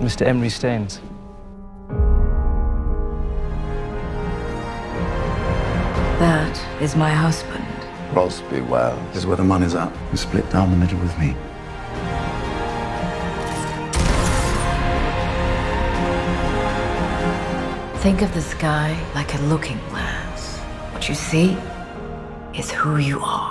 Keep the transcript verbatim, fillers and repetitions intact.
Mister Emery Staines. That is my husband. Crosby Wells. This is where the money's at. You split down the middle with me. Think of the sky like a looking glass. What you see is who you are.